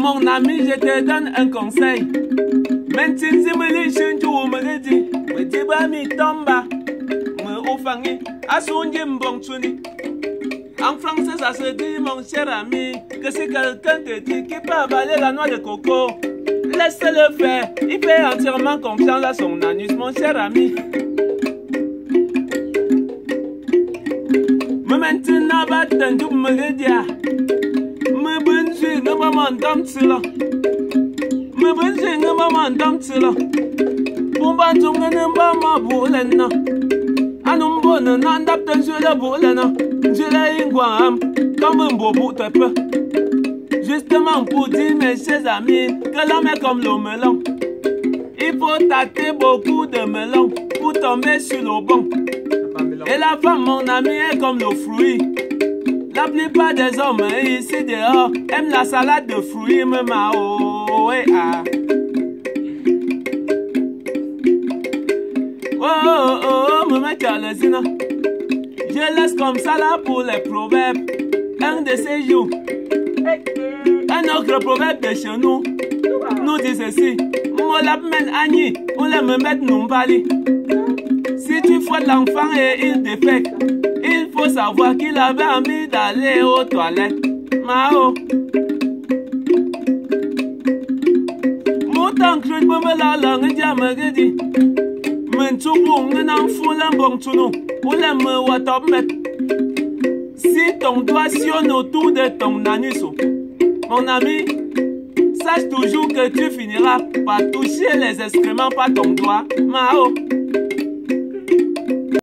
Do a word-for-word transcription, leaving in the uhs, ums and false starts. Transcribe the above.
mon ami, je te donne un conseil. Maintenant, si me les jeunes, tu me dis, me dis pas mi tomba, me oufangi, assoungi mbongchuni. En français, ça se dit, mon cher ami, que si quelqu'un te dit qu'il peut avaler la noix de coco, laisse-le faire. Il fait entièrement confiance à son anus, mon cher ami. Me maintenant, va t'en me dire. Me bonjour, ne m'en donne me bonjour, ne m'en donne pour pas tout le monde pour le nom. Anum bonne, n'adapte sur le boulot. Je l'ai inguam, comme un beau bout de peu. Justement pour dire, mes chers amis, que l'homme est comme le melon. Il faut tâter beaucoup de melon pour tomber sur le bon. Et la femme, mon ami, est comme le fruit. La plupart des hommes ici dehors aiment la salade de fruits, me mao. Ah. Oh, oh, oh, me mets à l'usine. Je laisse comme ça là pour les proverbes. Un de ces jours. Un autre proverbe de chez nous nous dit ceci. Molap men ani, on les me met numbali. Si tu fouettes l'enfant et il défecte, il faut savoir qu'il avait envie d'aller aux toilettes. Mao. Mouton cru de me la langue diamagadi. Mentoubou n'en fout l'embon tout nous. Ou l'aime watop met. Si ton doigt sionne autour de ton anus, mon ami, sache toujours que tu finiras par toucher les excréments par ton doigt. Mao.